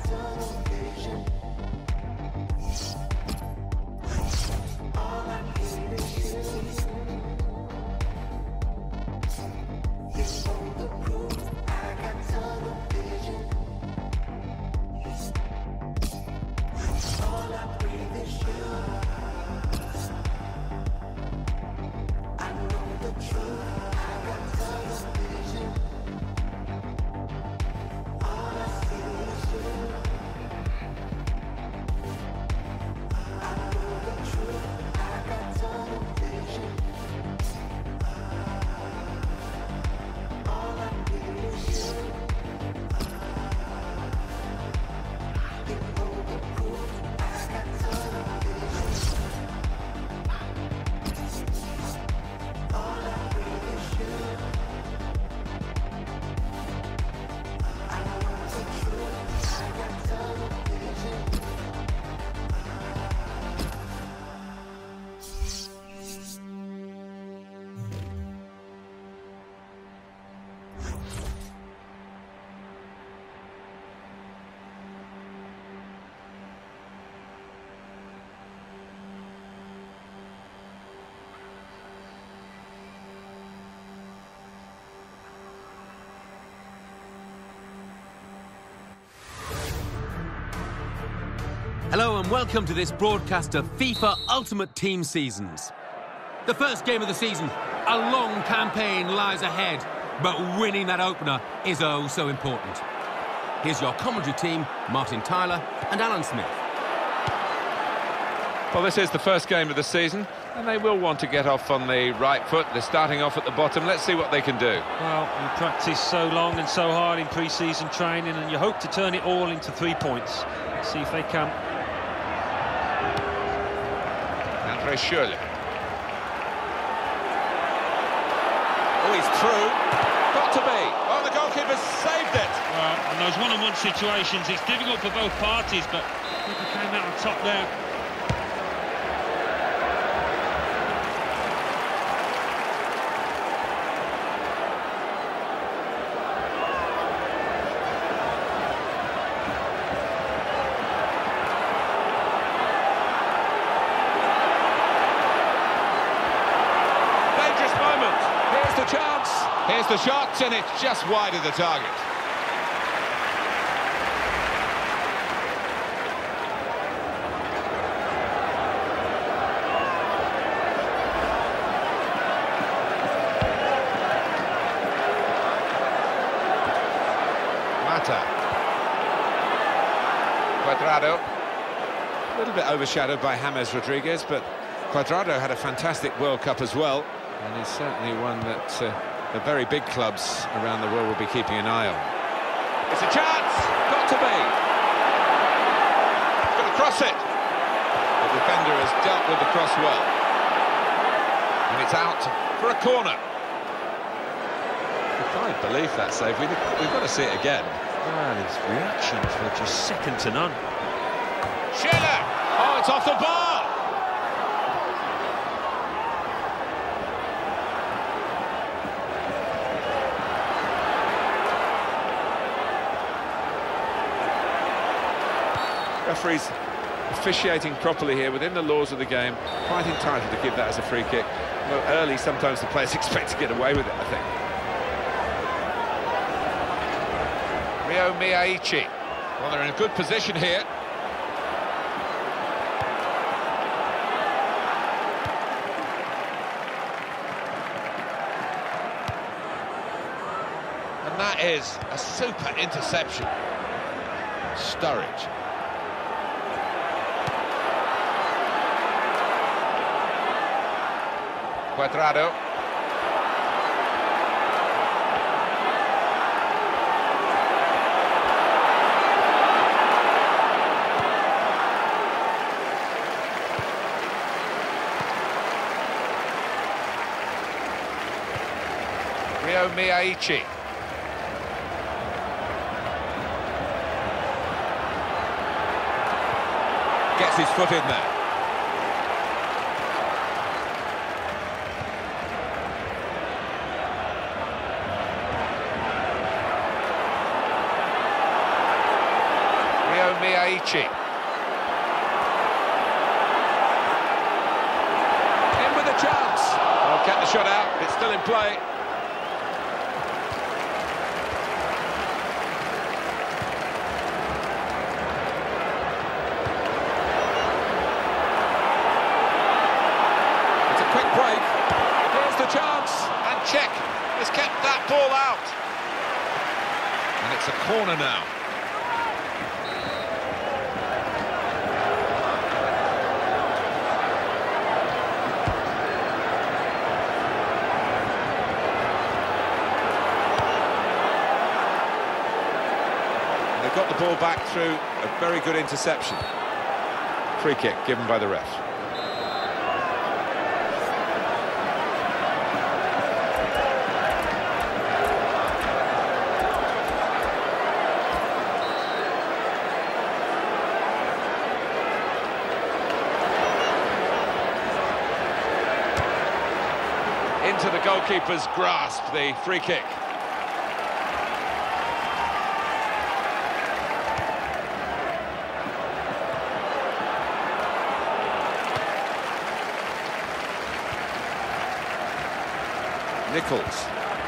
Hello and welcome to this broadcast of FIFA Ultimate Team Seasons. The first game of the season, a long campaign lies ahead, but winning that opener is oh so important. Here's your commentary team, Martin Tyler and Alan Smith. Well, this is the first game of the season, and they will want to get off on the right foot. They're starting off at the bottom. Let's see what they can do. Well, you practice so long and so hard in pre-season training, and you hope to turn it all into 3 points. Let's see if they can. Andre Schürrle. Oh, he's through. Got to be. Oh, the goalkeeper saved it. Well, in those one-on-one situations, it's difficult for both parties, but he came out on top there. Here's the shot, and it's just wide of the target. Mata. Cuadrado. A little bit overshadowed by James Rodriguez, but Cuadrado had a fantastic World Cup as well, and he's certainly one that the very big clubs around the world will be keeping an eye on. It's a chance! Got to be! Going to cross it! The defender has dealt with the cross well. And it's out for a corner. I can't believe that save. We've got to see it again. Well, his reactions were just second to none. Schürrle! Oh, it's off the bar! Referees officiating properly here within the laws of the game, quite entitled to give that as a free kick. Well, early, sometimes the players expect to get away with it, I think. Ryo Miyaichi. Well, they're in a good position here. And that is a super interception. Sturridge. Cuadrado. Ryo Miyaichi. Gets his foot in there. Miyaichi. In with a chance. Oh, kept the shot out. It's still in play. It's a quick break. Here's the chance. And Czech has kept that ball out. And it's a corner now. They've got the ball back through a very good interception. Free kick given by the ref. Into the goalkeeper's grasp, the free kick. Nichols.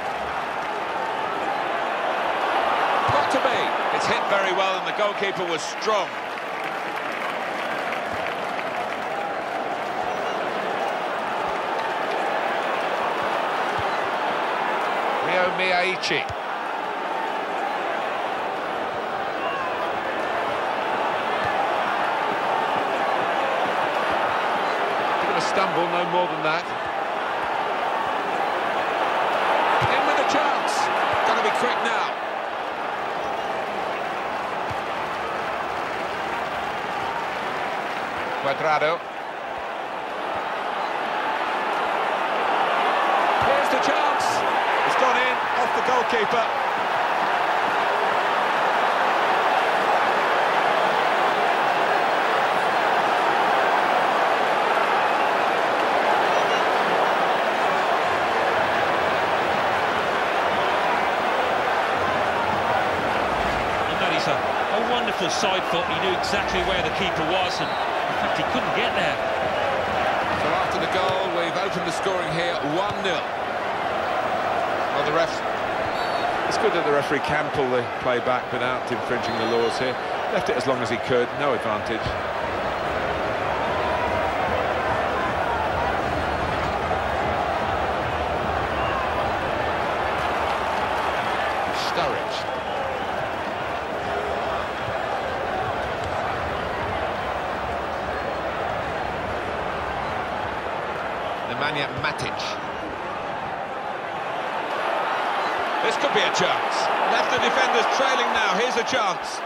Got to be. It's hit very well and the goalkeeper was strong. Ryo Miyaichi. Bit of a stumble, no more than that. Chance. Got to be quick now. Cuadrado. Here's the chance. It's gone in off the goalkeeper. A wonderful side foot. He knew exactly where the keeper was, and in fact he couldn't get there. So after the goal, we've opened the scoring here 1-0. Well, the ref. It's good that the referee can pull the play back without infringing the laws here. Left it as long as he could, no advantage. Sturridge. Nemanja Matic. This could be a chance. Left the defenders trailing now. Here's a chance.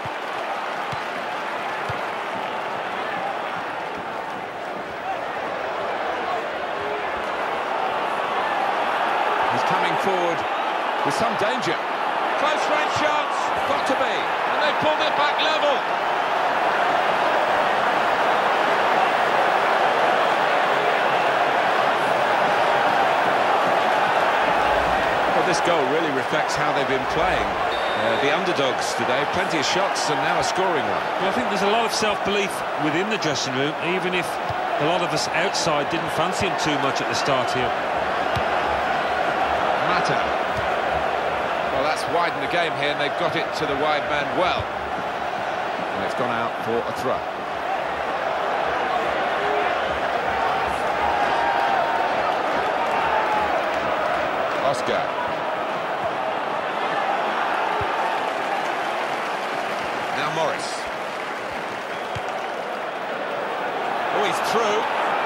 He's coming forward with some danger. Close range chance. Got to be. And they pulled it back level. This goal really reflects how they've been playing. The underdogs today, plenty of shots and now a scoring one. Well, I think there's a lot of self-belief within the dressing room, even if a lot of us outside didn't fancy him too much at the start here. Mata. Well, that's widened the game here and they've got it to the wide man well. And it's gone out for a throw. Oscar. Now Morris. Oh, he's through.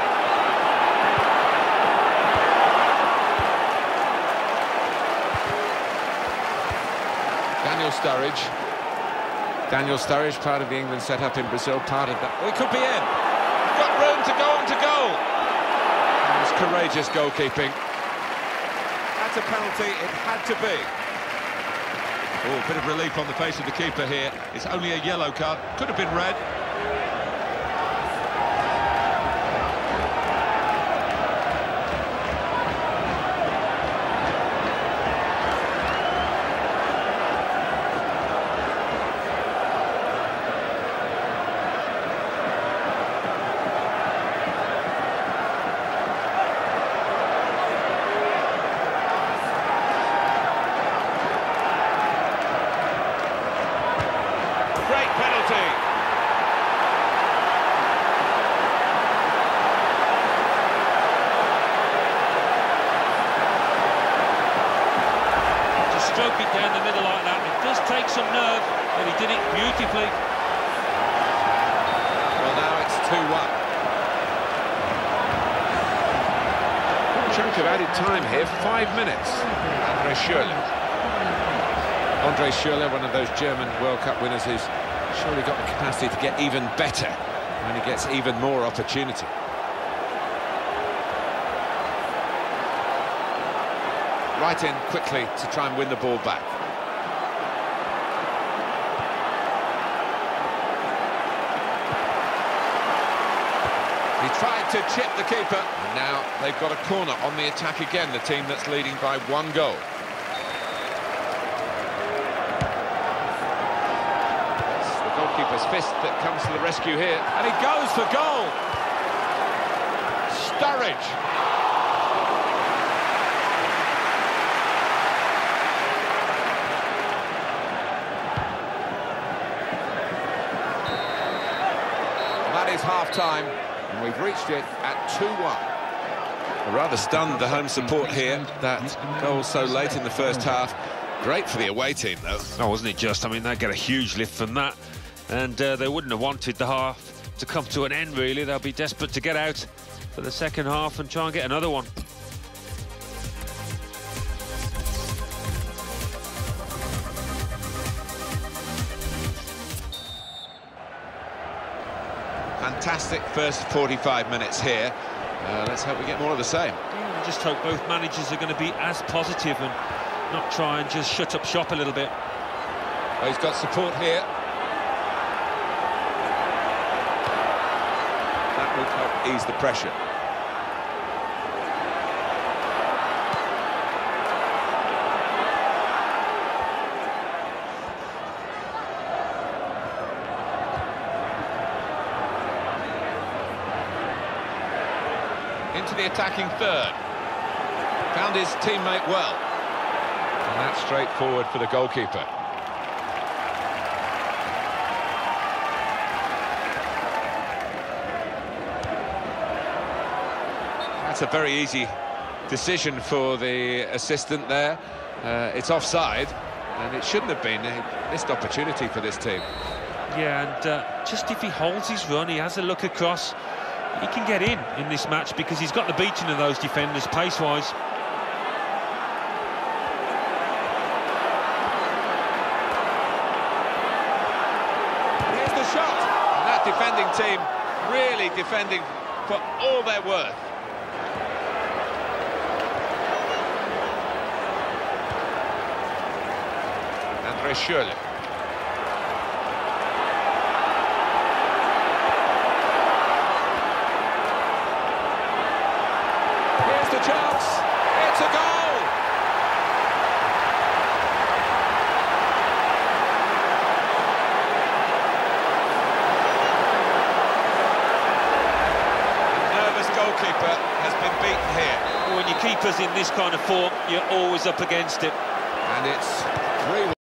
Daniel Sturridge. Daniel Sturridge, part of the England set-up in Brazil, part of that. Oh, he could be in. Got room to go on to goal. It's courageous goalkeeping. That's a penalty, it had to be. Oh, a bit of relief on the face of the keeper here. It's only a yellow card, could have been red. down the middle like that. It does take some nerve, but he did it beautifully. Well, now it's 2-1. Chunk of added time here, 5 minutes. André Schürrle. André Schürrle, one of those German World Cup winners who's surely got the capacity to get even better when he gets even more opportunity. Right in quickly to try and win the ball back. He tried to chip the keeper, and now they've got a corner on the attack again, the team that's leading by 1 goal. It's the goalkeeper's fist that comes to the rescue here, and he goes for goal! Sturridge! That is half-time. And we've reached it at 2-1. Rather stunned, the home support here. That goal so late in the first half. Great for the away team, though. Oh, wasn't it just? I mean, they get a huge lift from that. And they wouldn't have wanted the half to come to an end, really. They'll be desperate to get out for the second half and try and get another one. Fantastic first 45 minutes here. Let's hope we get more of the same. Yeah, I just hope both managers are going to be as positive and not try and just shut up shop a little bit. Oh, he's got support here. That will help ease the pressure. Into the attacking third. Found his teammate well. And that's straightforward for the goalkeeper. That's a very easy decision for the assistant there. It's offside, and it shouldn't have been a missed opportunity for this team. Yeah, and just if he holds his run, he has a look across, he can get in this match because he's got the beating of those defenders pace-wise. Here's the shot. And that defending team really defending for all they're worth. André Schürrle. Here's the chance. It's a goal. The nervous goalkeeper has been beaten here. When your keeper's in this kind of form, you're always up against it. And it's 3-1.